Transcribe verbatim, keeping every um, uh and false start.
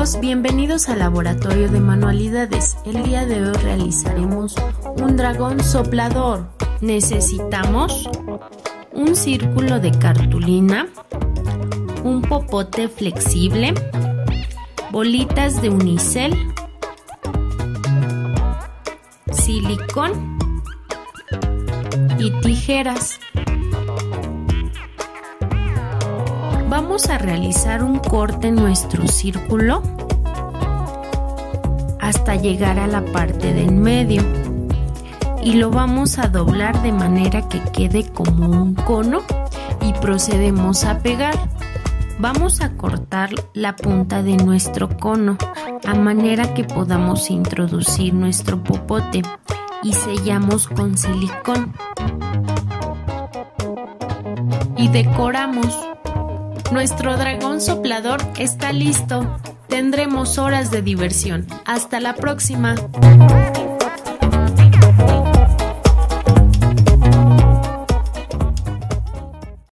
amigos, bienvenidos al laboratorio de manualidades. El día de hoy realizaremos un dragón soplador. Necesitamos un círculo de cartulina, un popote flexible, bolitas de unicel, silicón y tijeras. Vamos a realizar un corte en nuestro círculo hasta llegar a la parte del medio y lo vamos a doblar de manera que quede como un cono y procedemos a pegar. Vamos a cortar la punta de nuestro cono a manera que podamos introducir nuestro popote y sellamos con silicón y decoramos. Nuestro dragón soplador está listo. Tendremos horas de diversión. Hasta la próxima.